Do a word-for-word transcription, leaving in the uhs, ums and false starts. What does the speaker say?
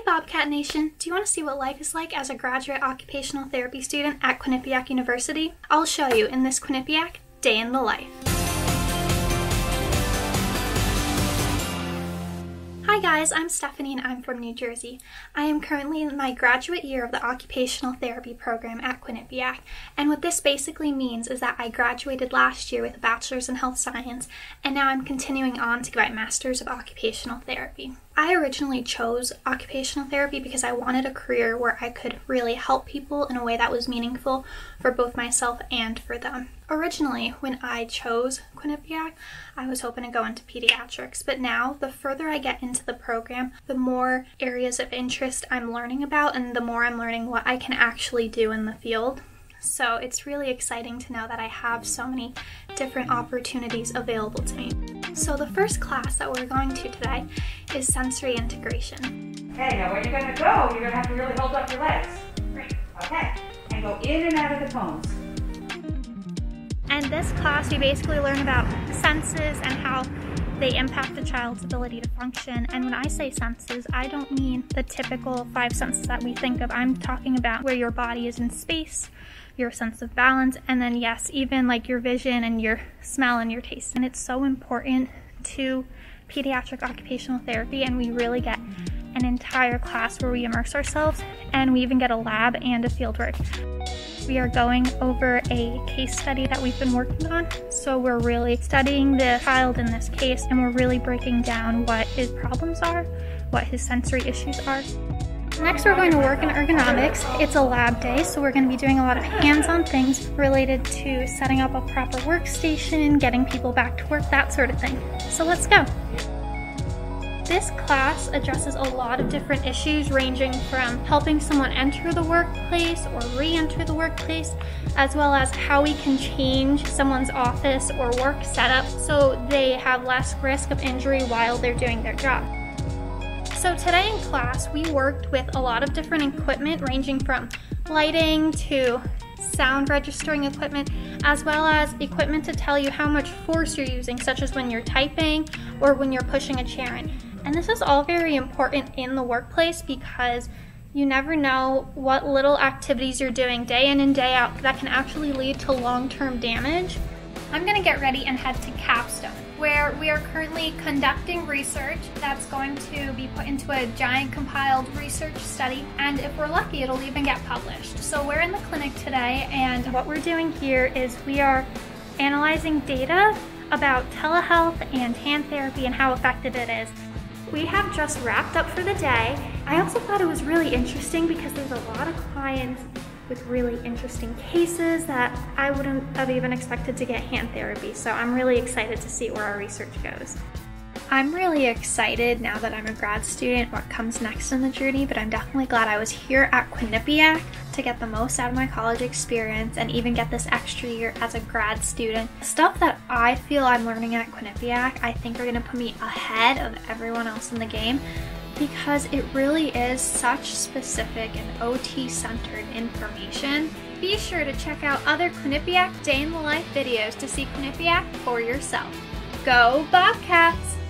Bobcat Nation! Do you want to see what life is like as a graduate occupational therapy student at Quinnipiac University? I'll show you in this Quinnipiac Day in the Life. Hi guys, I'm Stephanie and I'm from New Jersey. I am currently in my graduate year of the Occupational Therapy program at Quinnipiac, and what this basically means is that I graduated last year with a Bachelor's in Health Science, and now I'm continuing on to get my Master's of Occupational Therapy. I originally chose occupational therapy because I wanted a career where I could really help people in a way that was meaningful for both myself and for them. Originally, when I chose Quinnipiac, I was hoping to go into pediatrics, but now the further I get into the program, the more areas of interest I'm learning about and the more I'm learning what I can actually do in the field. So it's really exciting to know that I have so many different opportunities available to me. So the first class that we're going to today is sensory integration. Okay, now when you're going to go, you're going to have to really hold up your legs. Right. Okay, and go in and out of the cones. And this class, we basically learn about senses and how they impact the child's ability to function. And when I say senses, I don't mean the typical five senses that we think of. I'm talking about where your body is in space, your sense of balance, and then yes, even like your vision and your smell and your taste. And it's so important to pediatric occupational therapy, and we really get an entire class where we immerse ourselves, and we even get a lab and a fieldwork. We are going over a case study that we've been working on, so we're really studying the child in this case, and we're really breaking down what his problems are, what his sensory issues are. Next, we're going to work in ergonomics. It's a lab day, so we're going to be doing a lot of hands-on things related to setting up a proper workstation, getting people back to work, that sort of thing. So let's go. This class addresses a lot of different issues, ranging from helping someone enter the workplace or re-enter the workplace, as well as how we can change someone's office or work setup so they have less risk of injury while they're doing their job. So today in class, we worked with a lot of different equipment, ranging from lighting to sound registering equipment, as well as equipment to tell you how much force you're using, such as when you're typing or when you're pushing a chair in. And this is all very important in the workplace because you never know what little activities you're doing day in and day out that can actually lead to long-term damage. I'm gonna get ready and head to Capstone, where we are currently conducting research that's going to be put into a giant compiled research study, and if we're lucky, it'll even get published. So we're in the clinic today, and what we're doing here is we are analyzing data about telehealth and hand therapy and how effective it is. We have just wrapped up for the day. I also thought it was really interesting because there's a lot of clients with really interesting cases that I wouldn't have even expected to get hand therapy. So I'm really excited to see where our research goes. I'm really excited now that I'm a grad student what comes next in the journey, but I'm definitely glad I was here at Quinnipiac to get the most out of my college experience and even get this extra year as a grad student. Stuff that I feel I'm learning at Quinnipiac I think are gonna put me ahead of everyone else in the game, because it really is such specific and O T-centered information. Be sure to check out other Quinnipiac Day in the Life videos to see Quinnipiac for yourself. Go Bobcats!